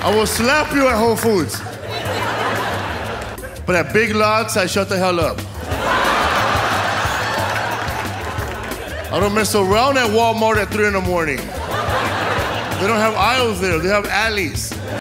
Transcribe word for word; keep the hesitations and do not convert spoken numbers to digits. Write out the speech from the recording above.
I will slap you at Whole Foods. But at Big Lots, I shut the hell up. I don't mess around at Walmart at three in the morning. They don't have aisles there, they have alleys.